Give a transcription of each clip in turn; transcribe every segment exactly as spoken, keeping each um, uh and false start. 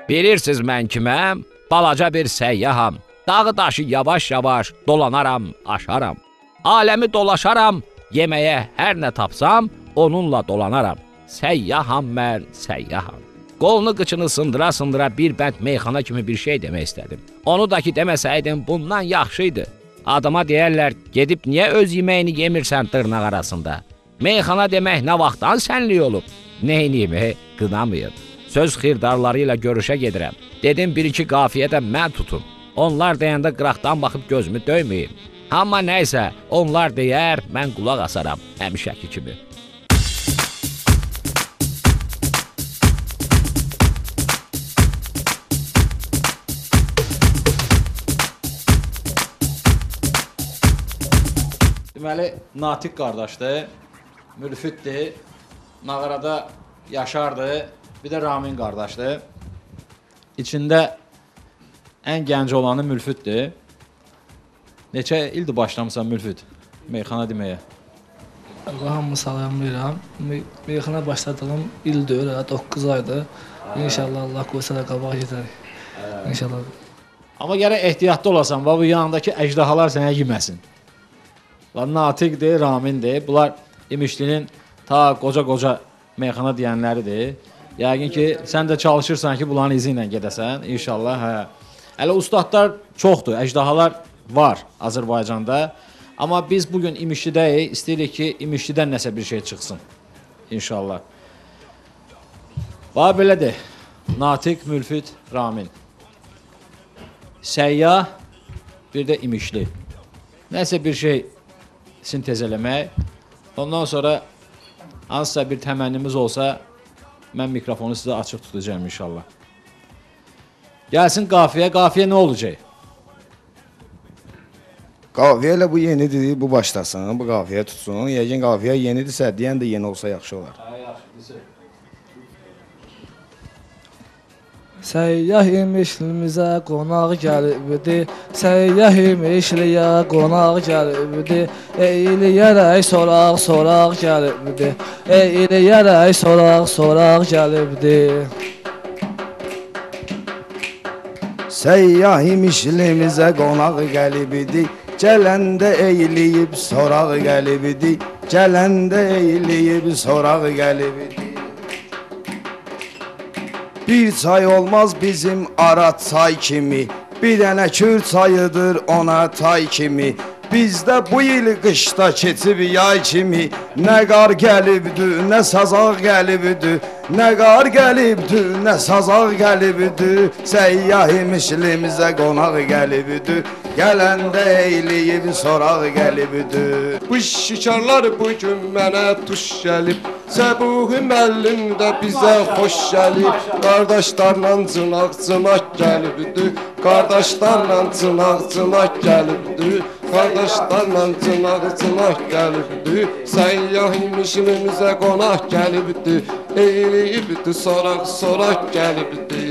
Bilirsiniz mən kiməm? Balaca bir səyyaham. Dağı daşı yavaş-yavaş dolanaram, aşaram. Aləmi dolaşaram, yeməyə hər nə tapsam, onunla dolanaram. Səyyaham mən, səyyaham. Qolunu qıçını sındıra-sındıra bir bənd meyxana kimi bir şey demək istədim. Onu da ki deməsəydim, bundan yaxşıydı. Adama deyərlər, gedib niyə öz yeməyini yemirsən dırnaq arasında? Meyxana demək nə vaxtdan sənlik olub? Neyniyim, qınamayın. Söz xirdarları ilə görüşə gedirəm. Dedim, bir-iki qafiyə də mən tutum. Onlar deyəndə qıraqdan baxıb gözümü döyməyim. Amma nəysə, onlar deyər, mən qulaq asaram, həmişəki kimi. Deməli, Natiq qardaşdır, Mülfüddür, Nağarada Yaşardır, bir də Ramin qardaşdır. İçində ən gənc olanı Mülfüddür. Neçə ildir başlamısan Mülfüd, meyxana deməyə? Hamı salamlayıram. Meyxana başladığım ildir, doqquz aydır. İnşallah Allah qoysa da qabağa gedərik. İnşallah. Amma gərək ehtiyatlı olasan, bu yanındakı əjdahalar sənə yeməsin. Natiqdir, Ramindir. Bunlar İmişlinin ta qoca-qoca meyxana deyənləridir. Yəqin ki, sən də çalışırsan ki, bunların izi ilə gedəsən, inşallah. Hə. Hələ ustadlar çoxdur, əjdahalar var Azərbaycanda. Amma biz bugün İmişlidəyik, istəyirik ki, İmişlidən nəsə bir şey çıxsın, inşallah. Bax, belədir, Natiq, Mülfüd, Ramin. Səyyah, bir də İmişli. Nəsə bir şey sintez eləmək. Ondan sonra hansısa bir təmənnimiz olsa, mən mikrofonu sizə açıq tutacağım inşallah. Gəlsin qafiyə, qafiyə nə olacaq? Qafiyə ilə bu yenidir, bu başlasın, bu qafiyə tutsun. Yəqin qafiyə yenidirsə, deyən də yeni olsa yaxşı olar. Hə, yaxşı, Səyyah imişlimizə qonaq gəlibdi, səyyah imişliyə qonaq gəlibdi, eyləyərək soraq, soraq gəlibdi, eyləyərək soraq, soraq gəlibdi. Səyyah imişlimizə qonaq gəlibdi, gələndə eyləyib soraq gəlibdi, gələndə eyləyib soraq gəlibdi. Bir çay olmaz bizim Arat çay kimi, bir dənə Kür çayıdır ona tay kimi. Bizdə bu il qışda keçib yay kimi, nə qar gəlibdi, nə sazaq gəlibdi, nə qar gəlibdi, nə sazaq gəlibdi. Səyyah imişlimizə qonaq gəlibdi, gələndə eyləyib soraq gəlibdi. Bu şikarlar bugün mənə tuş gəlib, Səbuhi müəllim də bizə xoş gəlib. Qardaşlarla cınaq-cınaq gəlibdi, qardaşlarla cınaq-cınaq gəlibdi, qardaşlarla cınaq-cınaq gəlibdi. Səyyah imişlimizə qonaq gəlibdi, eyləyibdi soraq-soraq gəlibdi.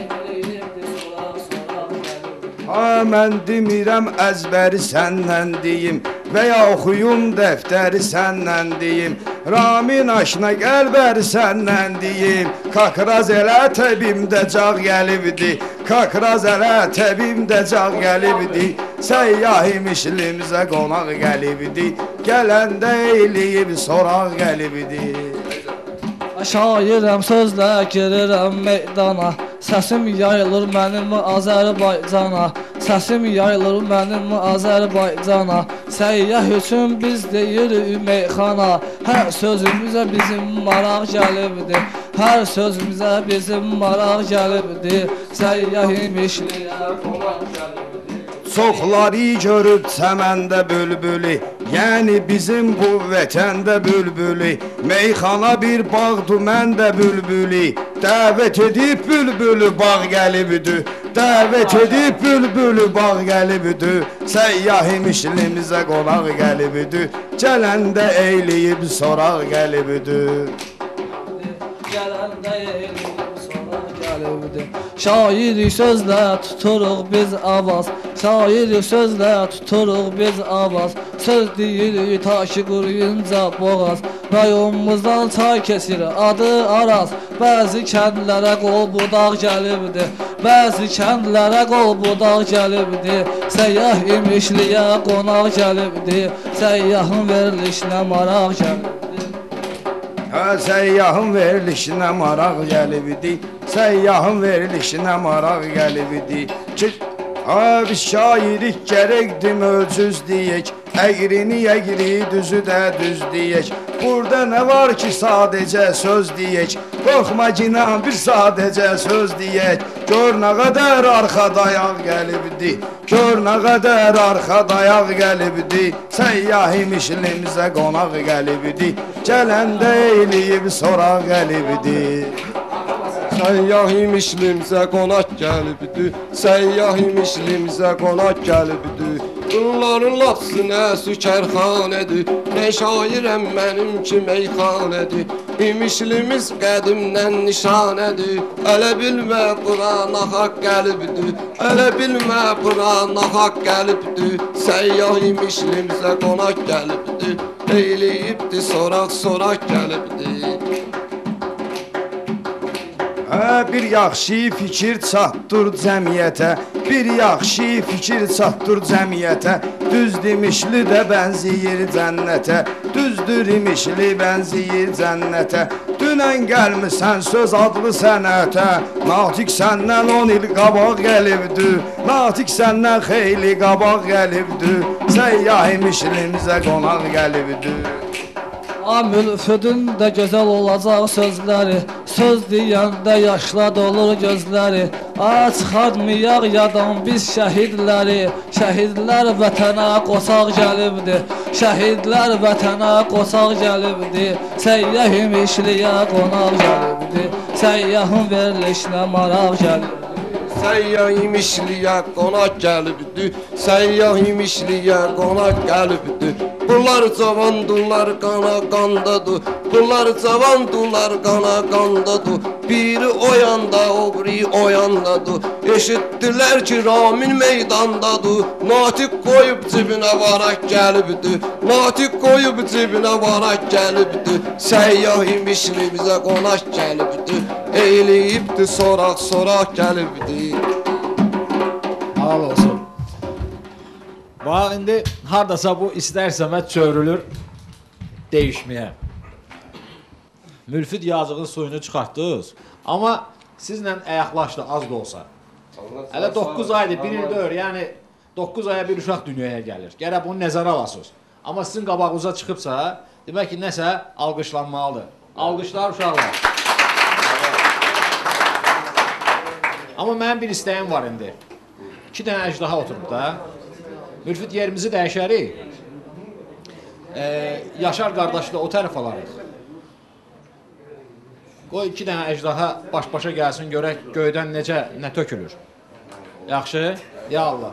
Ha, mən demirəm əzbəri səndən deyim, və ya oxuyum dəftəri səndən deyim. Ramin aşna qəlbəri səndən deyim, kakraz elə təbimdə cağ gəlibdi, kakraz elə təbimdə cağ gəlibdi. Səyyah imişlimizə qonaq gəlibdi, gələndə eyləyib soraq gəlibdi. Şairəm sözlə girirəm meydana, səsim yayılır mənim Azərbaycana, səsim yayılır mənim Azərbaycana. Səyyah üçün biz deyirik meyxana, hər sözümüzə bizim maraq gəlibdi, hər sözümüzə bizim maraq gəlibdi. Səyyah imişliyə qonaq gəlibdi. Çoxları görüb çəməndə bülbülü, yəni bizim bu vətəndə bülbülü. Meyxana bir bağdır, məndə bülbülü, dəvət edib bülbülü bağ gəlibdi, dəvət edib bülbülü bağ gəlibdi. Səyyah imişlimizə qonaq gəlibdi, gələndə eyləyib soraq gəlibdi. Gələndə eyləyib soraq gəlibdi. Şairi sözlə tuturuq biz avaz, şairi sözlə tuturuq biz avaz. Söz deyirik ta ki quruyunca boğaz, Rayonumuzdan çay keçir, adı Araz. Bəzi kəndlərə qol budaq gəlibdi, bəzi kəndlərə qol budaq gəlibdi. Səyyah imişliyə qonaq gəlibdi, səyyahın verilişinə maraq gəlibdi. Hə, səyyahın verilişinə maraq gəlibdi, səyyahın verilişinə maraq gəlibdi. Ki, ha, biz şairik gərəkdir mövcüz deyək, əqrini əqri, düzü də düz deyək. Burada nə var ki, sadəcə söz deyək, qorxma ginan bir sadəcə söz deyək. Gör nə qədər arxa dayaq gəlibdi, gör nə qədər arxa dayaq gəlibdi. Səyyah imişlimizə qonaq gəlibdi, gələndə eyləyib soraq gəlibdi. Səyyah imişlimizə qonaq gəlibdi, səyyah imişlimizə qonaq gəlibdi. Bunların lapsı nə sükərxanədir, nə şairəm mənim ki meyxanədir. İmişlimiz qədimdən nişanədir, ələ bilmə bura naxaq gəlibdi, ələ bilmə bura naxaq gəlibdi. Səyyah imişlimizə qonaq gəlibdi, eyləyibdi soraq soraq gəlibdi. Hə, bir yaxşı fikir çatdır cəmiyyətə, bir yaxşı fikir çatdır cəmiyyətə. Düz demişli də bənziyir cənnətə, düzdür imişli bənziyir cənnətə. Dünən gəlmisən söz adlı sənətə, Natiq səndən on il qabaq gəlibdi, Natiq səndən xeyli qabaq gəlibdi. Səyyah imişlimizə qonaq gəlibdi. Mülfüdün də gözəl olacaq sözləri, söz deyəndə yaşla dolur gözləri. A, çıxartmayaq yadan biz şəhidləri, şəhidlər vətənə qosaq gəlibdi, şəhidlər vətənə qosaq gəlibdi. Səyyah imişliyə qonaq gəlibdi, səyyahın verilişinə maraq gəlibdi. Səyyah imişliyə qonaq gəlibdi, səyyah imişliyə qonaq gəlibdi. Bunlar cavandurlar qana qandadır, bunlar cavandurlar qana qandadır. Biri o yanda, o biri o yandadır. Eşitdilər ki, Ramin meydandadır. Natiq qoyub cibinə varaq gəlibdi, Natiq qoyub cibinə varaq gəlibdi. Səyyah imişlimizə qonaq gəlibdi, eyləyibdi soraq soraq gəlibdi. Al olsun. Bax, indi hardasa bu istər-istəməz çövürülür değişməyə. Mülfid yazığın suyunu çıxartdınız, amma sizlə əyaqlaşdı az da olsa. Hələ doqquz aydır, bir il döyür, yəni doqquz aya bir uşaq dünyaya gəlir. Gərək bunu nəzərə alasınız. Amma sizin qabağınıza çıxıbsa, demək ki, nəsə alqışlanmalıdır. Alqışlar uşaqlar. Amma mənim bir istəyim var indi. İki dənə əjdaha oturub da. Mülfid yerimizi dəyişərik. Ee, Yaşar qardaşla o tərəf alarıq. Qoy iki dənə əjdaha baş-başa gəlsin, görək göydən necə, nə tökülür. Yaxşı? Ya Allah.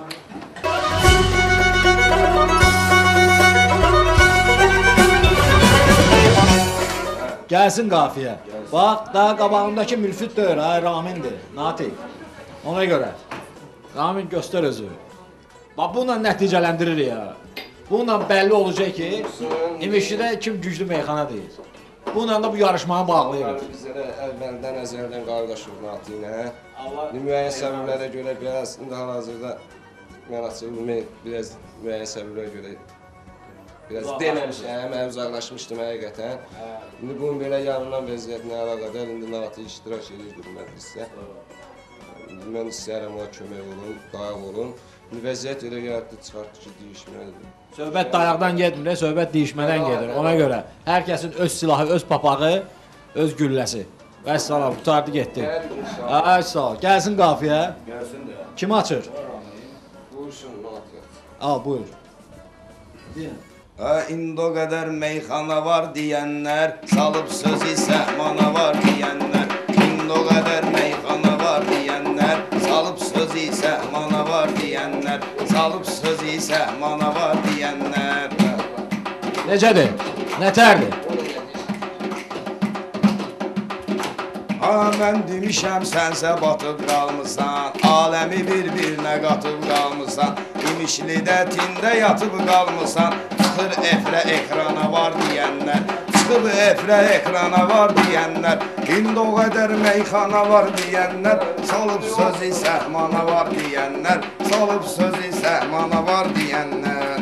Gəlsin qafiyə. Bax, daha qabağındakı Mülfid deyir, ha, Ramindir, Natiq. Ona görə. Ramin göstər özü. Bax, bununla nəticələndirir ya. Bununla bəlli olacaq ki, İmişlidə kim güclü meyxana deyil. Bununla da bu yarışmanı bağlayır. Bizlərə əvvəldən əzəldən qardaşıq Natiqlə. Müəyyən səbəblərə görə biraz, indi hal-hazırda mən açılımı biraz müəyyən səbəblərə görə biraz deməmişəm, uzaqlaşmışdım həqiqətən. İndi bunun belə yanından vəziyyətinə əlaqədar indi Natiq iştirak edir bu məclisdə. Mən istəyərəm ona kömək olun, dayaq olun. Vəziyyət elə yaratdı, çıxartdı ki, deyişməlidir. Söhbət dayaqdan getmir, söhbət deyişmədən gedir. Ona görə hər kəsin öz silahı, öz papağı, öz gülləsi. Vəssalam, qutardı getdi. Ay sağ ol. Gəlsin qafiyə. Gəlsin də. Kim açır? Buyursun, Natiq. Al, buyur. Deyin. Hə, indi o qədər meyxana var deyənlər, salıb sözü səhmana var deyənlər. İndi o qədər meyxana var deyənlər, salıb sözü səhmana var deyənlər. Salıb sözü səhmana var deyənlər. Necədir? Nətərdir? Ha, mən demişəm, sənsə batıb qalmısan, aləmi bir-birinə qatıb qalmısan, İmişlidə tində yatıb qalmısan, çıxır efrə ekrana var deyənlər, çıxır Çıxıb efrə ekrana var deyənlər, indi o qədər meyxana var deyənlər, salıb sözü səhmana var deyənlər, salıb sözü səhmana var deyənlər.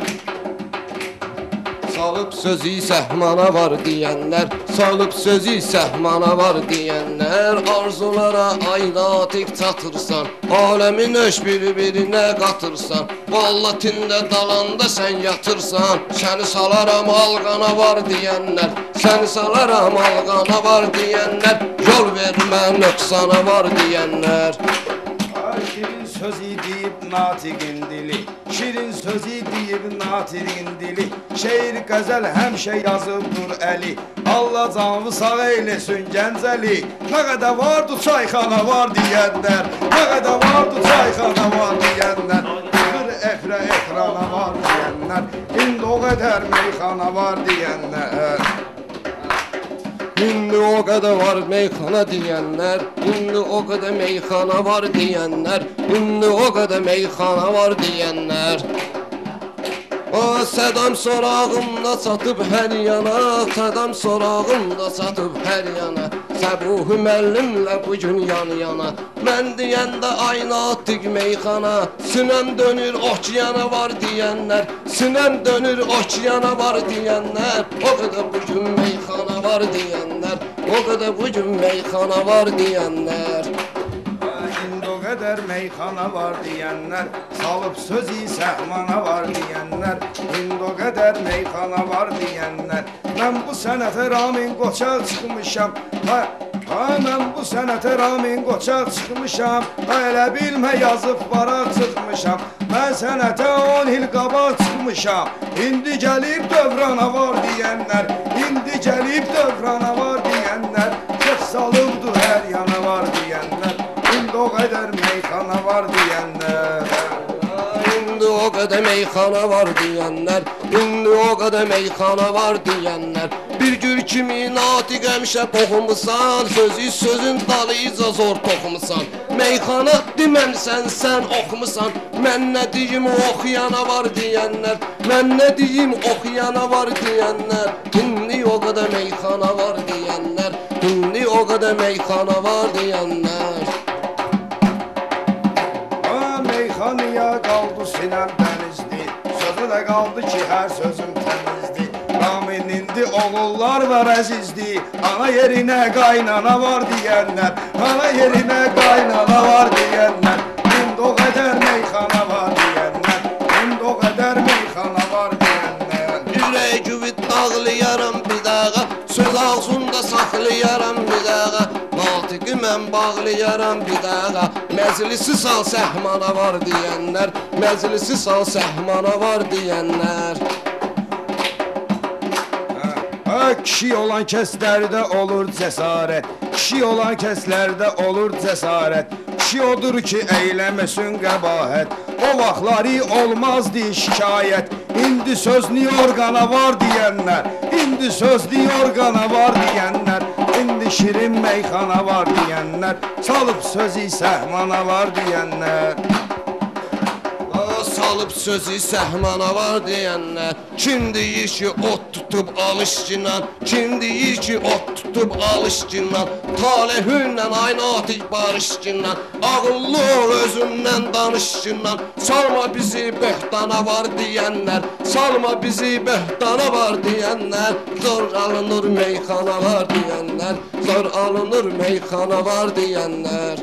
Salıb sözü səhmana var deyənlər, salıb sözü səhmana var deyənlər. Arzulara aynatik çatırsan, aləmin öş bir-birinə qatırsan, vallatində dalanda sən yatırsan, səni salaram alqana var deyənlər, səni salaram alqana var deyənlər, yol vermə nöqsana var deyənlər. Şirin sözü deyib natiqin dili, şirin sözü deyib natiqin dili, şeir qəzəl həmişə yazıbdır əli, Allah canı sağ eylesin gəncəli. Nə qədər vardı çayxana var deyənlər, nə qədər vardı çayxana var deyənlər, çıxır efrə ekrana var deyənlər, indi o qədər meyxana var deyənlər. İndi o qədər var meyxana deyənlər, indi o qədər meyxana var deyənlər, indi o qədər meyxana var deyənlər. O sədam sorağımda çatıb hər yana, sədam sorağımda çatıb hər yana, Səbuhi müəllimlə bugün yan yana, mən deyəndə aynatik meyxana, sinəm dönür okeana var deyənlər, sinəm dönür okeana var deyənlər, o qədər bugün meyxana var deyənlər, o qədər bugün meyxana var deyənlər. İndi o qədər meyxana var deyənlər, salıb sözü səhmana var deyənlər, indi o qədər meyxana var deyənlər. Mən bu sənətə ramin qoçaq çıxmışam, ha, ha, mən bu sənətə ramin qoçaq çıxmışam, ha, elə bilmə yazıb varaq çıxmışam, mən sənətə on il qabaq çıxmışam, indi gəlib dövrana var deyənlər, indi gəlib dövrana var deyənlər, kef salıbdı hər yana var deyənlər, indi o qədər meyxana var deyənlər. İndi o qədər meyxana var deyənlər, indi o qədər meyxana var deyənlər. Bir gül kimi natiq həmişə toxumusan, sözü sözün dalıyca zor toxumusan. Meyxana deməmsən sən oxumusan, mən nə deyim oxuyana var deyənlər, mən nə deyim oxuyana var deyənlər. İndi o qədər meyxana var deyənlər, indi o qədər meyxana var deyənlər. Meyxanıya qaldı sinəm dənizdi, sözü də qaldı ki hər sözüm təmizdi. Ramin indi oğullar var əzizdi, ana yerinə qaynana var deyənlər, ana yerinə qaynana var deyənlər, indi o qədər meyxana var deyənlər, indi o qədər meyxana var deyənlər. Ürək güvit dağlayaram bir dağa, söz ağzında saxlayaram bir dağa, natiqi mən bağlayaram bir dağa, məclisi sal səhmana var deyənlər, məclisi sal səhmana var deyənlər. Kişi olan kəslərdə olur cəsarət, kişi olan kəslərdə olur cəsarət, kişi odur ki eyləməsin qəbahət, o vaxtları olmazdı şikayət, indi sözlü orqana var deyənlər, indi sözlü orqana var deyənlər, indi şirin meyxana var deyənlər, salıb sözü səhmana var deyənlər. Salıb sözü səhmana var deyənlər, kim deyir ki ot tutub alışçınan, kim deyir ki ot tutub alışçınan, talihünlə aynatik barışçınan, ağıllı ol özündən danışçınan, salma bizi böhtana var deyənlər, salma bizi böhtana var deyənlər, zor alınır meyxana var deyənlər, zor alınır meyxana var deyənlər.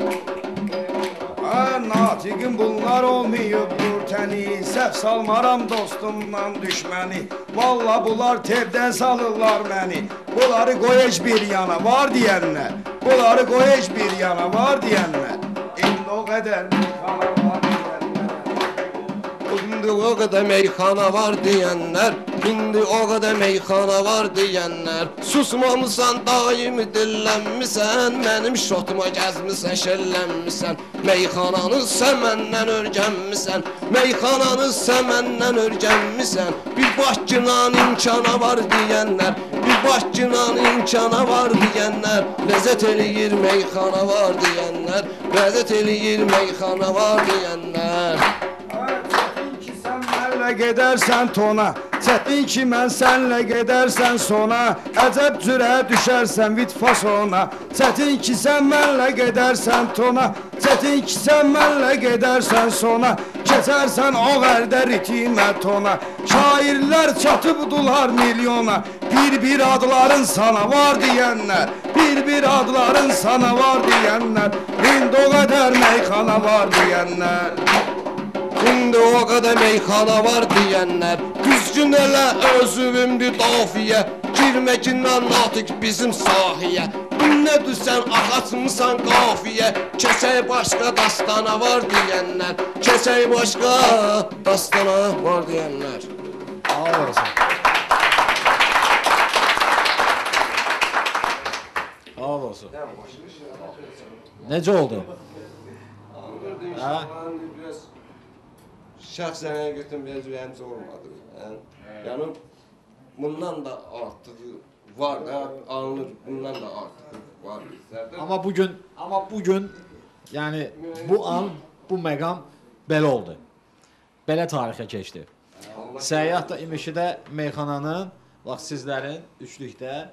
Natiqim bunlar olmayıbdır təni, səhv salmaram dostumdan düşməni, valla bunlar tevdən salırlar məni, bunları qoyec bir yana var deyənlər, bunları qoyec bir yana var deyənlər, indi o qədər meyxana var deyənlər, indi o qədər meyxana var deyənlər, indi o qədər meyxana var deyənlər. Susmamısan, daimi dillənmisən, mənim şotuma gəzmisən, şəllənmisən, meyxananı sən məndən örgənmisən, meyxananı sən məndən örgənmisən, bir başçınan imkana var deyənlər, bir başçınan imkana var deyənlər, ləzzət eləyir meyxana var deyənlər, ləzzət eləyir meyxana var deyənlər. gedərsən tona, Çətin ki mən sənlə gedərsən sona, əcəb cürə düşərsən vitfasona. Çətin ki sən mənlə gedərsən tona, çətin ki sən mənlə gedərsən sona, keçərsən o vərdə ritimə tona. Şairlər çatıbdular milyona, bir-bir adların sana var deyənlər, bir-bir adların sana var deyənlər, indi o qədər meyxana var deyənlər. İndi o qədər meyxana var deyənlər, düzgün elə özümdür dafiyə, girməkindən natik bizim sahiyə. Nə düsən axatmısan qafiyə, keçək başqa dastana var deyənlər, keçək başqa dastana var deyənlər. Sağ olasın. Sağ olasın. Necə oldu? Hə? Şəxsən həqiqətən biraz ürəyimcə olmadı. Yəni, bundan da artığı var da, alınır, bundan da artığı var. Amma bugün, amma bugün, yəni bu an, bu məqam belə oldu. Belə tarixə keçdi. Səyyah da İmişlidə meyxananın, bax sizlərin üçlükdə,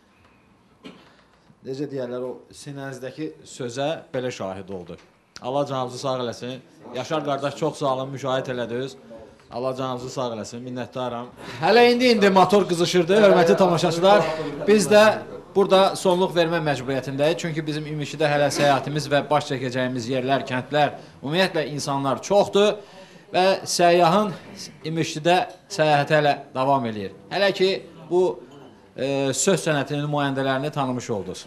necə deyərlər, o sinənizdəki sözə belə şahid oldu. Allah canınızı sağ eləsin. Yaşar qardaş çox sağ olun, müşahidə elədiniz. Allah canınızı sağ eləsin, minnətdaram. Hələ indi-indi motor qızışırdı, hörmətli tamaşaçılar. Biz də burada sonluq vermə məcburiyyətindəyik. Çünki bizim İmişlidə hələ səyahətimiz və baş çəkəcəyimiz yerlər, kəndlər, ümumiyyətlə insanlar çoxdur. Və səyyahın İmişlidə səyahəti hələ davam edir. Hələ ki, bu e, söz sənətinin nümayəndələrini tanımış oldunuz.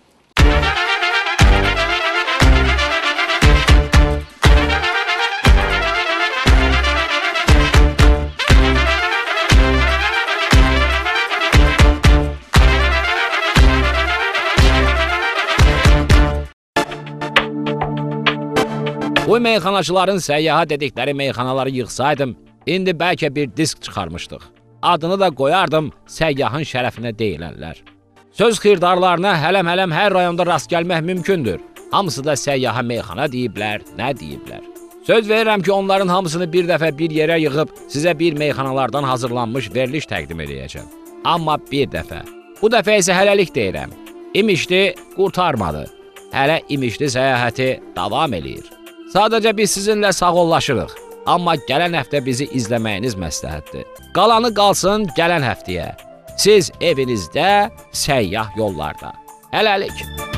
Bu meyxanaçıların səyyaha dedikləri meyxanaları yığsaydım, indi bəlkə bir disk çıxarmışdıq. Adını da qoyardım səyyahın şərəfinə deyilənlər. Söz xirdarlarına hələm-hələm hər rayonda rast gəlmək mümkündür. Hamısı da səyyaha meyxana deyiblər, nə deyiblər. Söz verirəm ki, onların hamısını bir dəfə bir yerə yığıb sizə bir meyxanalardan hazırlanmış veriliş təqdim edəcəm. Amma bir dəfə. Bu dəfə isə hələlik deyirəm. İmişli qurtarmadı. Hələ İmişli səyahəti davam eləyir. Sadəcə biz sizinlə sağollaşırıq. Amma gələn həftə bizi izləməyiniz məsləhətdir. Qalanı qalsın gələn həftəyə. Siz evinizdə, səyyah yollarda. Hələlik.